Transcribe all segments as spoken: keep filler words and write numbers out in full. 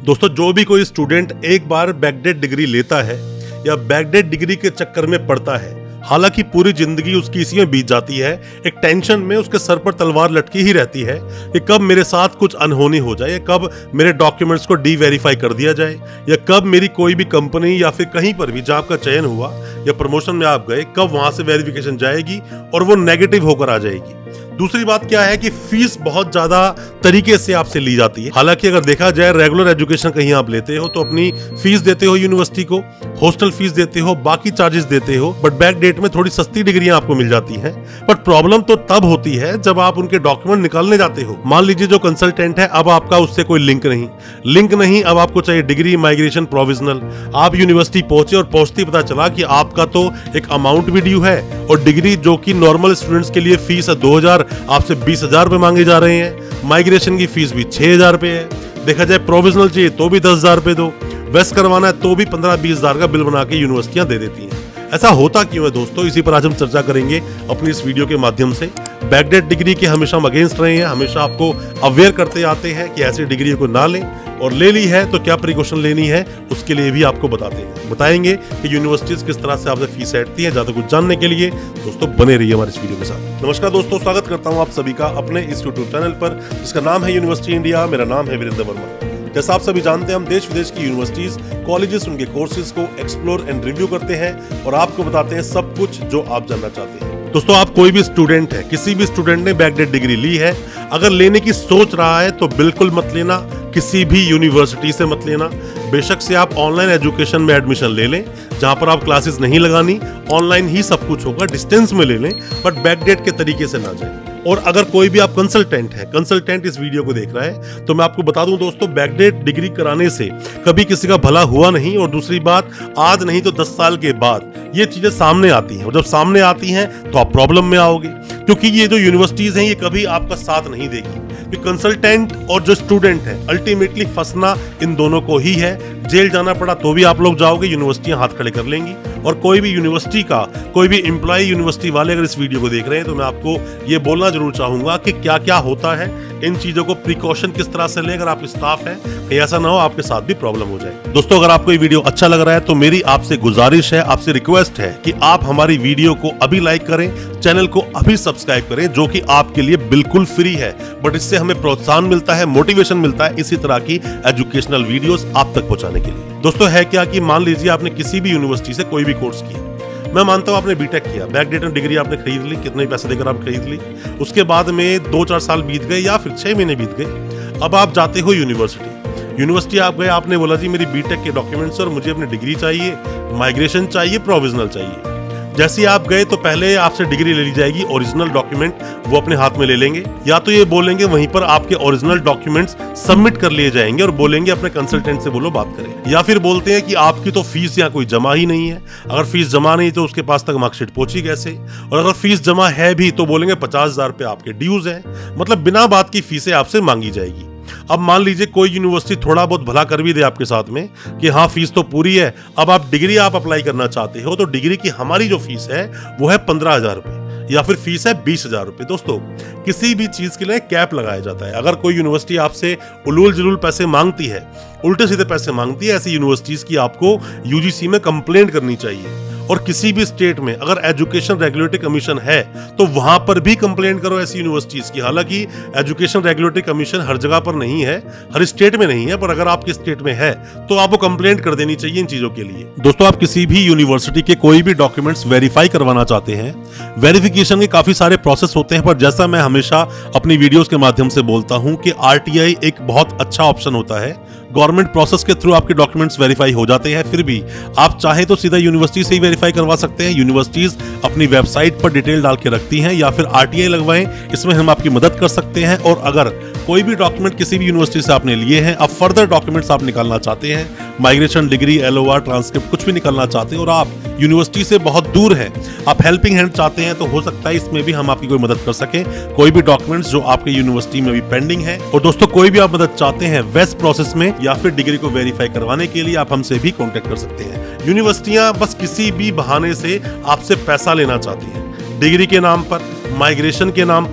दोस्तों, जो भी कोई स्टूडेंट एक बार बैकडेट डिग्री लेता है या बैकडेट डिग्री के चक्कर में पड़ता है, हालांकि पूरी जिंदगी उसकी इसी में बीत जाती है, एक टेंशन में उसके सर पर तलवार लटकी ही रहती है कि कब मेरे साथ कुछ अनहोनी हो जाए, कब मेरे डॉक्यूमेंट्स को डी वेरीफाई कर दिया जाए, या कब मेरी कोई भी कंपनी या फिर कहीं पर भी जॉब का चयन हुआ या प्रमोशन में आप गए, कब वहां से वेरिफिकेशन जाएगी और वो नेगेटिव होकर आ जाएगी। दूसरी बात क्या है कि फीस बहुत ज्यादा तरीके से आपसे ली जाती है। हालांकि अगर देखा जाए रेगुलर एजुकेशन कहीं आप लेते हो तो अपनी फीस देते हो यूनिवर्सिटी को, हॉस्टल फीस देते हो, बाकी चार्जेस देते हो, बट बैक डेट में थोड़ी सस्ती डिग्रियां आपको मिल जाती हैं। बट प्रॉब्लम तो तब होती है जब आप उनके डॉक्यूमेंट निकालने जाते हो। मान लीजिए जो कंसल्टेंट है, अब आपका उससे कोई लिंक नहीं लिंक नहीं अब आपको चाहिए डिग्री, माइग्रेशन, प्रोविजनल। आप यूनिवर्सिटी पहुंचे और पहुंचते पता चला कि आपका तो एक अमाउंट भी ड्यू है और डिग्री जो कि नॉर्मल स्टूडेंट्स के लिए फीस है दो हजार, आपसे बीस हजार रुपए मांगे जा रहे हैं। माइग्रेशन की फीस भी छह हजार रुपए है। देखा जाए प्रोविजनल चाहिए तो भी दस हजार रुपए दो, वेस्ट करवाना है तो भी पंद्रह बीस हजार का बिल बना के यूनिवर्सिटियां दे देती हैं। ऐसा होता क्यों है दोस्तों, इसी पर आज हम चर्चा करेंगे अपनी इस वीडियो के माध्यम से। बैकडेट डिग्री के हमेशा हम अगेंस्ट रहे हैं, हमेशा आपको अवेयर करते आते हैं कि ऐसी डिग्री को ना लें, और ले ली है तो क्या प्रिकॉशन लेनी है उसके लिए भी आपको बताते हैं बताएंगे कि यूनिवर्सिटीज किस तरह से आपसे फीस हटती है। ज्यादा कुछ जानने के लिए दोस्तों बने रहिए हमारे इस वीडियो के साथ। नमस्कार दोस्तों, स्वागत करता हूं आप सभी का अपने इस यूट्यूब चैनल पर जिसका नाम है यूनिवर्सिटी इंडिया। मेरा नाम है वीरेंद्र वर्मा। जैसा आप सभी जानते हैं, हम देश विदेश की यूनिवर्सिटीज, कॉलेजेस, उनके कोर्सेज को एक्सप्लोर एंड रिव्यू करते हैं और आपको बताते हैं सब कुछ जो आप जानना चाहते हैं। दोस्तों, आप कोई भी स्टूडेंट है, किसी भी स्टूडेंट ने बैकडेट डिग्री ली है, अगर लेने की सोच रहा है तो बिल्कुल मत लेना, किसी भी यूनिवर्सिटी से मत लेना। बेशक से आप ऑनलाइन एजुकेशन में एडमिशन ले लें, जहां पर आप क्लासेस नहीं लगानी, ऑनलाइन ही सब कुछ होगा, डिस्टेंस में ले लें, बट बैकडेट के तरीके से ना जाए। और अगर कोई भी आप कंसल्टेंट है कंसल्टेंट इस वीडियो को देख रहा है तो मैं आपको बता दूं दोस्तों, बैकडेट डिग्री कराने से कभी किसी का भला हुआ नहीं। और दूसरी बात, आज नहीं तो दस साल के बाद ये चीजें सामने आती हैं, और जब सामने आती हैं तो आप प्रॉब्लम में आओगे, क्योंकि ये जो यूनिवर्सिटीज हैं ये कभी आपका साथ नहीं देगी। कि कंसल्टेंट और जो स्टूडेंट है, अल्टीमेटली फंसना इन दोनों को ही है। जेल जाना पड़ा तो भी आप लोग जाओगे, यूनिवर्सिटियां हाथ खड़े कर लेंगी। और कोई भी यूनिवर्सिटी का कोई भी एम्प्लॉय, यूनिवर्सिटी वाले अगर इस वीडियो को देख रहे हैं तो मैं आपको ये बोलना जरूर चाहूंगा कि क्या क्या होता है, इन चीजों को प्रिकॉशन किस तरह से लें अगर आप स्टाफ हैं, कहीं ऐसा ना हो आपके साथ भी प्रॉब्लम हो जाए। दोस्तों, अगर आपको ये वीडियो अच्छा लग रहा है तो मेरी आपसे गुजारिश है, आपसे रिक्वेस्ट है कि आप हमारी वीडियो को अभी लाइक करें, चैनल को अभी सब्सक्राइब करें, जो कि आपके लिए बिल्कुल फ्री है, बट इससे हमें प्रोत्साहन मिलता है, मोटिवेशन मिलता है इसी तरह की एजुकेशनल वीडियोस आप तक पहुंचाने के लिए। दोस्तों, है क्या कि मान लीजिए आपने किसी भी यूनिवर्सिटी से कोई भी कोर्स किया, मैं मानता हूं आपने बीटेक किया, बैकडेट डिग्री आपने खरीद ली, कितने पैसे देकर आप खरीद ली, उसके बाद में दो चार साल बीत गए या फिर छह महीने बीत गए, अब आप जाते हो यूनिवर्सिटी यूनिवर्सिटी आप गए, आपने बोला जी मेरी बीटेक के डॉक्यूमेंट्स और मुझे अपनी डिग्री चाहिए, माइग्रेशन चाहिए, प्रोविजनल चाहिए। जैसे आप गए तो पहले आपसे डिग्री ले ली जाएगी, ओरिजिनल डॉक्यूमेंट वो अपने हाथ में ले लेंगे, या तो ये बोलेंगे वहीं पर आपके ओरिजिनल डॉक्यूमेंट्स सबमिट कर लिए जाएंगे और बोलेंगे अपने कंसल्टेंट से बोलो बात करें, या फिर बोलते हैं कि आपकी तो फीस यहाँ कोई जमा ही नहीं है। अगर फीस जमा नहीं तो उसके पास तक मार्कशीट पहुंची कैसे, और अगर फीस जमा है भी तो बोलेंगे पचास हजार रुपए आपके ड्यूज है, मतलब बिना बात की फीसें आपसे मांगी जाएगी। अब मान लीजिए कोई यूनिवर्सिटी थोड़ा बहुत भला कर भी दे आपके साथ में कि हाँ फीस तो पूरी है, अब आप डिग्री आप अप्लाई करना चाहते हो तो डिग्री की हमारी जो फीस है वो है पंद्रह हजार रुपए या फिर फीस है बीस हजार रुपए। दोस्तों, किसी भी चीज के लिए कैप लगाया जाता है। अगर कोई यूनिवर्सिटी आपसे उलूल जुलूल पैसे मांगती है, उल्टे सीधे पैसे मांगती है, ऐसी यूनिवर्सिटीज की आपको यूजीसी में कंप्लेंट करनी चाहिए। और किसी भी स्टेट में अगर एजुकेशन रेगुलेटरी कमीशन है तो वहां पर भी कंप्लेंट करो ऐसी यूनिवर्सिटीज की। हालांकि एजुकेशन रेगुलेटरी कमीशन हर जगह पर नहीं है, हर स्टेट में नहीं है, पर अगर आपके स्टेट में है तो आपको कंप्लेंट कर देनी चाहिए इन चीजों के लिए। दोस्तों, आप किसी भी यूनिवर्सिटी के कोई भी डॉक्यूमेंट्स वेरीफाई करवाना चाहते हैं, वेरिफिकेशन के काफी सारे प्रोसेस होते हैं, पर जैसा मैं हमेशा अपनी वीडियोस के माध्यम से बोलता हूं कि आरटीआई एक बहुत अच्छा ऑप्शन होता है। गवर्नमेंट प्रोसेस के थ्रू आपके डॉक्यूमेंट्स वेरीफाई हो जाते हैं, फिर भी आप चाहे तो सीधा यूनिवर्सिटी से ही वेरीफाई करवा सकते हैं। यूनिवर्सिटीज अपनी वेबसाइट पर डिटेल डाल के रखती हैं, या फिर आरटीआई लगवाएं, इसमें हम आपकी मदद कर सकते हैं। और अगर कोई भी डॉक्यूमेंट किसी भी यूनिवर्सिटी से आपने लिए हैं, अब फर्दर डॉक्यूमेंट्स आप निकालना चाहते हैं, माइग्रेशन, डिग्री, एलओआर, ट्रांसक्रिप्ट कुछ भी निकालना चाहते हैं और आप यूनिवर्सिटी से बहुत दूर है, आप हेल्पिंग हैंड चाहते हैं, तो हो सकता है इसमें भी हम आपकी कोई मदद कर सकें। कोई भी डॉक्यूमेंट्स जो आपके यूनिवर्सिटी में भी पेंडिंग है, और दोस्तों कोई भी आप मदद चाहते हैं वेस्ट प्रोसेस में या फिर डिग्री को वेरीफाई करवाने के लिए, आप हमसे भी कांटेक्ट कर सकते हैं। यूनिवर्सिटियां बस किसी भी बहाने से आपसे पैसा लेना चाहती हैं, डिग्री के नाम पर, माइग्रेशन के नाम पर,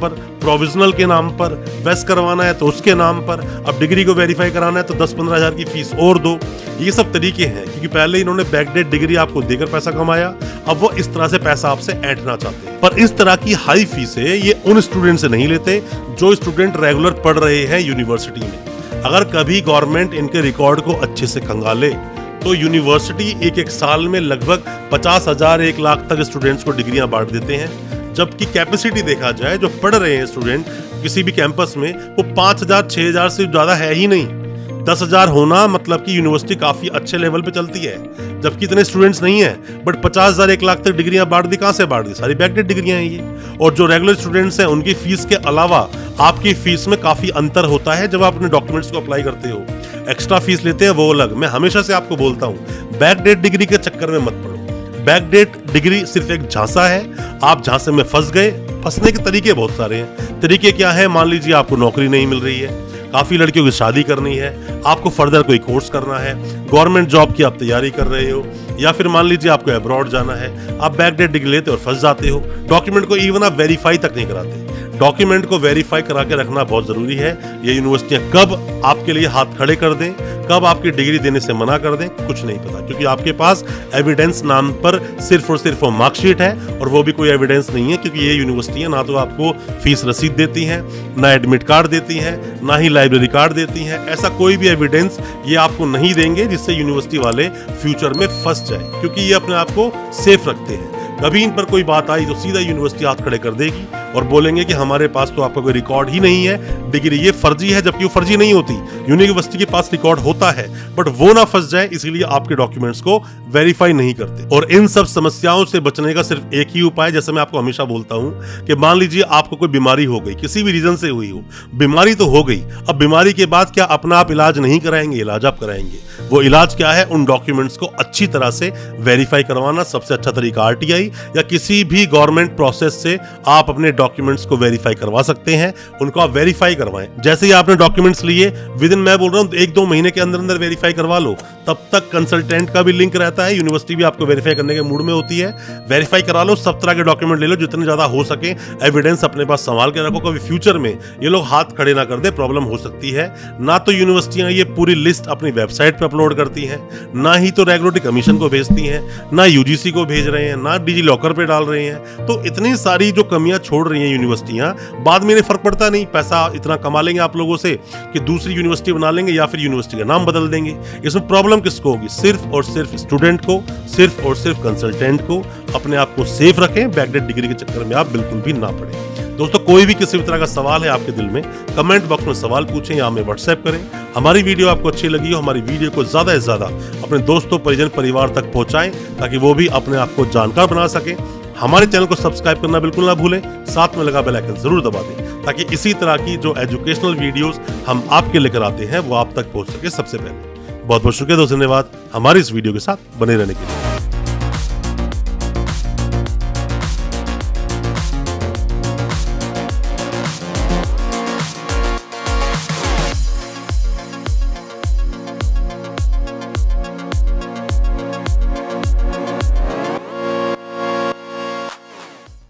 प्रोविजनल के नाम पर, वेस्ट करवाना है तो उसके नाम पर, अब डिग्री को वेरीफाई कराना है तो दस पंद्रह हजार की फीस और दो। ये सब तरीके हैं क्योंकि पहले इन्होंने बैकडेट डिग्री आपको देकर पैसा कमाया, अब वो इस तरह से पैसा आपसे ऐंठना चाहते हैं। पर इस तरह की हाई फीसें ये उन स्टूडेंट से नहीं लेते जो स्टूडेंट रेगुलर पढ़ रहे हैं यूनिवर्सिटी में। अगर कभी गवर्नमेंट इनके रिकॉर्ड को अच्छे से खंगाले तो यूनिवर्सिटी एक एक साल में लगभग पचास हजार एक लाख तक स्टूडेंट्स को डिग्रियां बांट देते हैं, जबकि कैपेसिटी देखा जाए जो पढ़ रहे हैं स्टूडेंट किसी भी कैंपस में वो पांच हजार छह हजार से ज्यादा है ही नहीं। दस हजार होना मतलब कि यूनिवर्सिटी काफी अच्छे लेवल पे चलती है, जबकि इतने स्टूडेंट्स नहीं है। बट पचास हजार एक लाख तक डिग्रियां बांट दी, कहां से बांट दी? सारी बैकडेट डिग्रियां हैं ये। और जो रेगुलर स्टूडेंट्स हैं उनकी फीस के अलावा आपकी फीस में काफी अंतर होता है जब आप अपने डॉक्यूमेंट्स को अप्लाई करते हो। एक्स्ट्रा फीस लेते हैं वो अलग। मैं हमेशा से आपको बोलता हूँ बैकडेट डिग्री के चक्कर में मत पड़ो। बैकडेट डिग्री सिर्फ एक झांसा है, आप झांसे में फंस गए। फंसने के तरीके बहुत सारे हैं। तरीके क्या है? मान लीजिए आपको नौकरी नहीं मिल रही है, काफी लड़कियों की शादी करनी है, आपको फर्दर कोई कोर्स करना है, गवर्नमेंट जॉब की आप तैयारी कर रहे हो, या फिर मान लीजिए आपको अब्रॉड जाना है, आप बैकडेट डिग्री लेते और फंस जाते हो। डॉक्यूमेंट को इवन आप वेरीफाई तक नहीं कराते। डॉक्यूमेंट को वेरीफाई करा के रखना बहुत जरूरी है। ये यूनिवर्सिटियां कब आपके लिए हाथ खड़े कर दें, कब आपकी डिग्री देने से मना कर दें, कुछ नहीं पता, क्योंकि आपके पास एविडेंस नाम पर सिर्फ और सिर्फ वो मार्कशीट है, और वो भी कोई एविडेंस नहीं है। क्योंकि ये यूनिवर्सिटियां ना तो आपको फीस रसीद देती हैं, ना एडमिट कार्ड देती हैं, ना ही लाइब्रेरी कार्ड देती हैं। ऐसा कोई भी एविडेंस ये आपको नहीं देंगे जिससे यूनिवर्सिटी वाले फ्यूचर में फंस जाए, क्योंकि ये अपने आप को सेफ रखते हैं। कभी इन पर कोई बात आई तो सीधा यूनिवर्सिटी हाथ खड़े कर देगी और बोलेंगे कि हमारे पास तो आपका कोई रिकॉर्ड ही नहीं है, डिग्री ये फर्जी है, जबकि वो फर्जी नहीं होती। यूनिवर्सिटी के पास रिकॉर्ड होता है, बट वो ना फंस जाए इसीलिए आपके डॉक्यूमेंट्स को वेरीफाई नहीं करते। और इन सब समस्याओं से बचने का सिर्फ एक ही उपाय, जैसे मैं आपको हमेशा बोलता हूं कि मान लीजिए आपको कोई बीमारी हो गई, किसी भी रीजन से हुई हो, बीमारी तो हो गई, अब बीमारी के बाद क्या अपना आप इलाज नहीं कराएंगे? इलाज आप कराएंगे। वो इलाज क्या है? उन डॉक्यूमेंट्स को अच्छी तरह से वेरीफाई करवाना। सबसे अच्छा तरीका आरटीआई या किसी भी गवर्नमेंट प्रोसेस से आप अपने डॉक्यूमेंट्स को वेरीफाई करवा सकते हैं। उनको आप वेरीफाई करवाएं। जैसे ही आपने डॉक्यूमेंट्स लिए, विद इन मैं बोल रहा हूं एक दो महीने के अंदर अंदर वेरीफाई करवा लो। तब तक कंसल्टेंट का भी लिंक रहता है, यूनिवर्सिटी भी आपको वेरीफाई करने के मूड में होती है। वेरीफाई करा लो, सब तरह के डॉक्यूमेंट ले लो, जितने ज्यादा हो सके एविडेंस अपने पास संभाल के रखो। कभी फ्यूचर में ये लोग हाथ खड़े ना कर दे, प्रॉब्लम हो सकती है। ना तो यूनिवर्सिटियां ये पूरी लिस्ट अपनी वेबसाइट पर अपलोड करती हैं, ना ही तो रेगुलेटरी कमीशन को भेजती हैं, ना यूजीसी को भेज रहे हैं, ना डिजी लॉकर पे डाल रहे हैं। तो इतनी सारी जो कमियां छोड़ रही हैं यूनिवर्सिटियां, बाद में इन्हें फर्क पड़ता नहीं। पैसा इतना कमा लेंगे आप लोगों से कि दूसरी यूनिवर्सिटी बना लेंगे या फिर यूनिवर्सिटी का नाम बदल देंगे। इसमें प्रॉब्लम किसको होगी? सिर्फ और सिर्फ स्टूडेंट को, सिर्फ और सिर्फ कंसल्टेंट को। अपने आप को सेफ रखें, बैकडेट डिग्री के चक्कर में आप बिल्कुल भी ना पड़े। दोस्तों, कोई भी किसी भी तरह का सवाल है आपके दिल में, कमेंट बॉक्स में सवाल पूछें या हमें व्हाट्सएप करें। हमारी वीडियो आपको अच्छी लगी हो, हमारी वीडियो को ज्यादा से ज्यादा अपने दोस्तों, परिजन, परिवार तक पहुंचाएं ताकि वो भी अपने आप को जानकार बना सकें। हमारे चैनल को सब्सक्राइब करना बिल्कुल ना भूलें, साथ में लगा बेल आइकन जरूर दबा दें ताकि इसी तरह की जो एजुकेशनल वीडियोस हम आपके लेकर आते हैं वो आप तक पहुंच सके सबसे पहले। बहुत बहुत शुक्रिया दोस्तों, धन्यवाद हमारी इस वीडियो के साथ बने रहने के लिए।